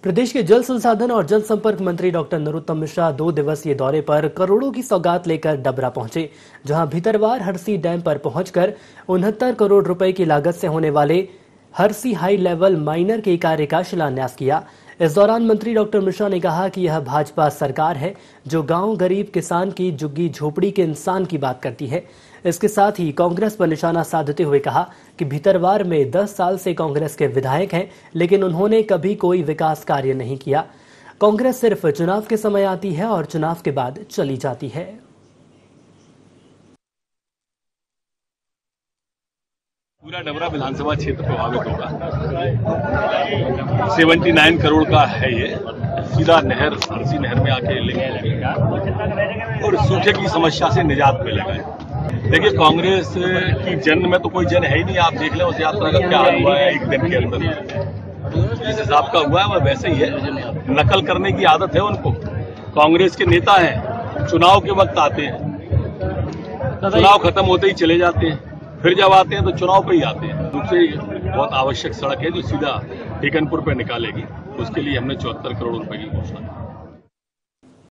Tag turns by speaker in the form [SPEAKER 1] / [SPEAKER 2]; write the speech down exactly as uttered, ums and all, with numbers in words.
[SPEAKER 1] प्रदेश के जल संसाधन और जल संपर्क मंत्री डॉक्टर नरोत्तम मिश्रा दो दिवसीय दौरे पर करोड़ों की सौगात लेकर डबरा पहुंचे, जहां भीतरवार हरसी डैम पर पहुंचकर उनहत्तर करोड़ रुपए की लागत से होने वाले हरसी हाई लेवल माइनर के कार्य का शिलान्यास किया। इस दौरान मंत्री डॉक्टर मिश्रा ने कहा कि यह भाजपा सरकार है जो गांव गरीब किसान की झुग्गी झोपड़ी के इंसान की बात करती है। इसके साथ ही कांग्रेस पर निशाना साधते हुए कहा कि भीतरवार में दस साल से कांग्रेस के विधायक हैं, लेकिन उन्होंने कभी कोई विकास कार्य नहीं किया। कांग्रेस सिर्फ चुनाव के समय आती है और चुनाव के बाद चली जाती है।
[SPEAKER 2] पूरा डबरा विधानसभा क्षेत्र प्रभावित होगा। उन्यासी करोड़ का है ये, सीधा नहर हरसी नहर में आके लिंक और सूखे की समस्या से निजात मिलेगा। देखिए, कांग्रेस की जन में तो कोई जन है ही नहीं। आप देख लें उस यात्रा का क्या हाल हुआ है एक दिन के अंदर। जिस हिसाब का हुआ है वह वैसे ही है। नकल करने की आदत है उनको। कांग्रेस के नेता हैं, चुनाव के वक्त आते हैं, चुनाव खत्म होते ही चले जाते हैं, फिर जब आते हैं तो चुनाव पे ही आते हैं। दूसरी बहुत आवश्यक सड़क है जो सीधा टेकनपुर पे निकालेगी, उसके लिए हमने चौहत्तर करोड़ रुपए की घोषणा की।